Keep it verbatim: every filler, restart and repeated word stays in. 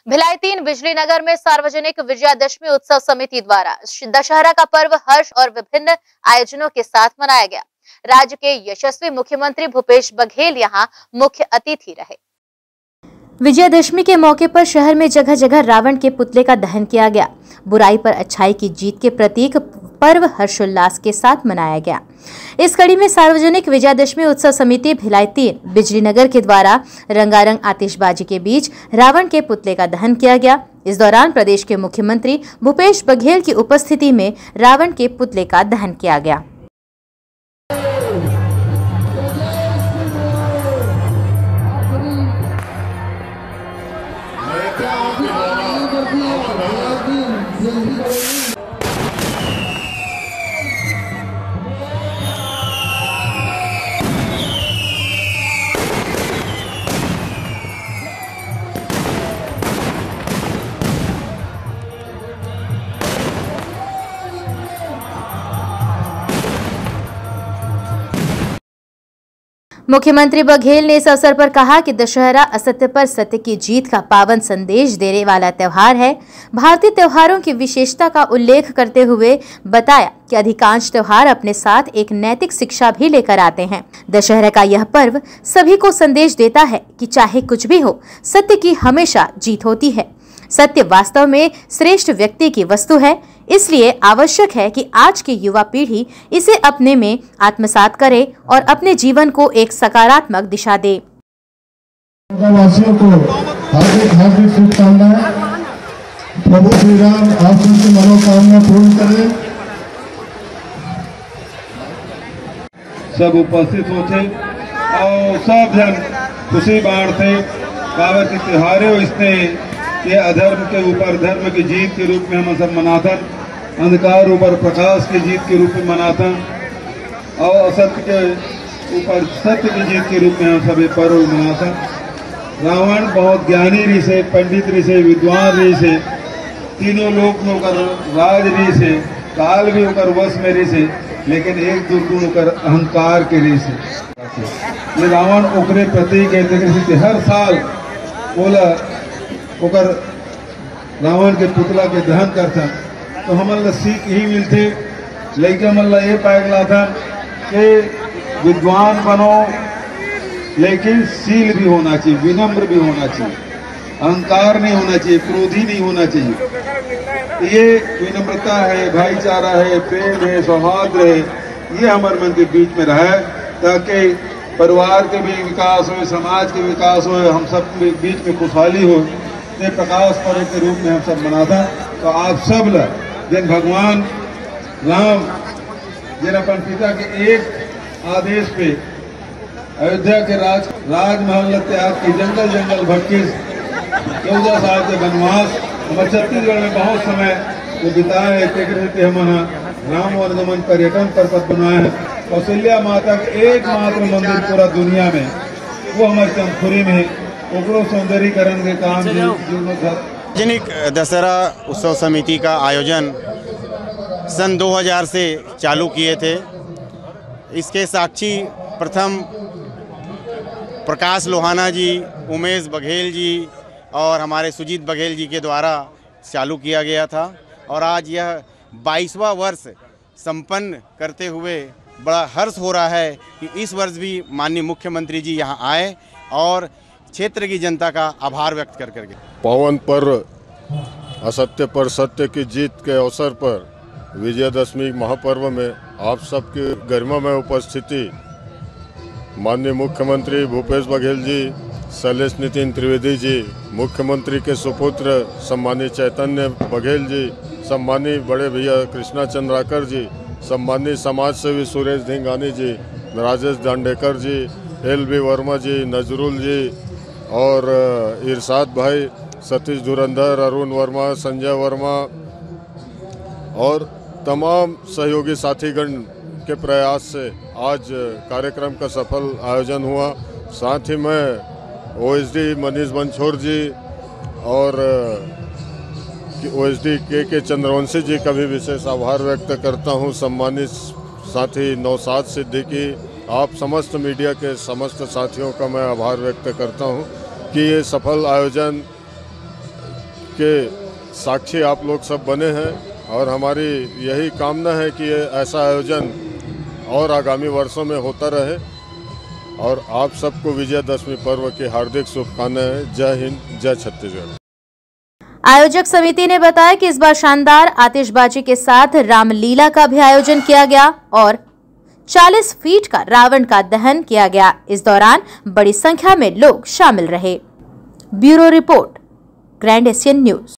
भिलाई तीन बिजली नगर में सार्वजनिक विजयादशमी उत्सव समिति द्वारा दशहरा का पर्व हर्ष और विभिन्न आयोजनों के साथ मनाया गया। राज्य के यशस्वी मुख्यमंत्री भूपेश बघेल यहां मुख्य अतिथि रहे। विजयादशमी के मौके पर शहर में जगह जगह रावण के पुतले का दहन किया गया। बुराई पर अच्छाई की जीत के प्रतीक पर्व हर्षोल्लास के साथ मनाया गया। इस कड़ी में सार्वजनिक विजयादशमी उत्सव समिति भिलाई तीन बिजली नगर के द्वारा रंगारंग आतिशबाजी के बीच रावण के पुतले का दहन किया गया। इस दौरान प्रदेश के मुख्यमंत्री भूपेश बघेल की उपस्थिति में रावण के पुतले का दहन किया गया। मुख्यमंत्री बघेल ने इस अवसर पर कहा कि दशहरा असत्य पर सत्य की जीत का पावन संदेश देने वाला त्योहार है। भारतीय त्योहारों की विशेषता का उल्लेख करते हुए बताया कि अधिकांश त्योहार अपने साथ एक नैतिक शिक्षा भी लेकर आते हैं। दशहरा का यह पर्व सभी को संदेश देता है कि चाहे कुछ भी हो, सत्य की हमेशा जीत होती है। सत्य वास्तव में श्रेष्ठ व्यक्ति की वस्तु है, इसलिए आवश्यक है कि आज की युवा पीढ़ी इसे अपने में आत्मसात करे और अपने जीवन को एक सकारात्मक दिशा दे। वासियों को हार्दिक हार्दिक शुभकामनाएं। प्रभु श्री राम आप सबकी मनोकामना पूर्ण करें। सब उपस्थित होते और सब जन खुशी बांटते कावत के त्योहारों इसने ये अधर्म के ऊपर धर्म की जीत के रूप में हम सब मनाता, अंधकार ऊपर प्रकाश की जीत के रूप में मनाता और असत्य के ऊपर सत्य की जीत के रूप में हम सब ये पर्व मनाता। रावण बहुत ज्ञानी री से, पंडित री से, विद्वान री से, तीनों लोग में होकर राज री से, काल भी होकर वश में री से, लेकिन एक दुर्गुण होकर अहंकार के री से। ये रावण ओकरे प्रतीक है। हर साल बोला ओकर रावण के पुतला के दहन करता तो हमारा सीख ही मिलते। लेकिन हमारा ये पाया था कि विद्वान बनो लेकिन शील भी होना चाहिए, विनम्र भी होना चाहिए, अहंकार नहीं होना चाहिए, क्रोधी नहीं होना चाहिए। ये विनम्रता है, भाईचारा है, प्रेम है, सौहार्द है, ये हमारे मन के बीच में रहे ताकि परिवार के भी विकास हो, समाज के विकास हो, हम सब के बीच में खुशहाली हो। ये प्रकाश पर्व के रूप में हम सब मनाता। तो आप सब जिन भगवान राम जिन अपन पिता के एक आदेश पे अयोध्या के राज राजमहल त्याग की जंगल जंगल भटके चौदह साल के वनवास हमारे छत्तीसगढ़ में बहुत समय वो बिताए थे। हम राम और नमन पर्यटन पर्वत बनाए हैं। कौशल्या माता के एकमात्र मंदिर पूरा दुनिया में वो हमारे चंदखुरी में सौंदर्यीकरण के काम। सार्वजनिक दशहरा उत्सव समिति का आयोजन सन दो हज़ार से चालू किए थे। इसके साक्षी प्रथम प्रकाश लोहाना जी, उमेश बघेल जी और हमारे सुजीत बघेल जी के द्वारा चालू किया गया था और आज यह बाईसवां वर्ष संपन्न करते हुए बड़ा हर्ष हो रहा है कि इस वर्ष भी माननीय मुख्यमंत्री जी यहां आए और क्षेत्र की जनता का आभार व्यक्त कर करके पावन पर्व असत्य पर सत्य की जीत के अवसर पर विजयादशमी महापर्व में आप सबकी गरिमा में उपस्थिति माननीय मुख्यमंत्री भूपेश बघेल जी, शैलेश नितिन त्रिवेदी जी, मुख्यमंत्री के सुपुत्र सम्मानित चैतन्य बघेल जी, सम्मानित बड़े भैया कृष्णा चंद्राकर जी, सम्मानित समाज सेवी सुरेश धिंगानी जी, राजेश दांडेकर जी, एल बी वर्मा जी, नजरुल जी और इरशाद भाई, सतीश धुरंधर, अरुण वर्मा, संजय वर्मा और तमाम सहयोगी साथीगण के प्रयास से आज कार्यक्रम का सफल आयोजन हुआ। साथ ही मैं ओएसडी मनीष बंछोर जी और ओएसडी के के चंद्रवंशी जी का भी विशेष आभार व्यक्त करता हूं। सम्मानित साथी नौशाद सिद्दीकी, आप समस्त मीडिया के समस्त साथियों का मैं आभार व्यक्त करता हूं कि ये सफल आयोजन के साक्षी आप लोग सब बने हैं और हमारी यही कामना है कि ऐसा आयोजन और आगामी वर्षों में होता रहे और आप सबको विजयदशमी पर्व की हार्दिक शुभकामनाएं। जय हिंद, जय छत्तीसगढ़। आयोजक समिति ने बताया कि इस बार शानदार आतिशबाजी के साथ रामलीला का भी आयोजन किया गया और चालीस फीट का रावण का दहन किया गया। इस दौरान बड़ी संख्या में लोग शामिल रहे। Bureau report, Grand Asian news.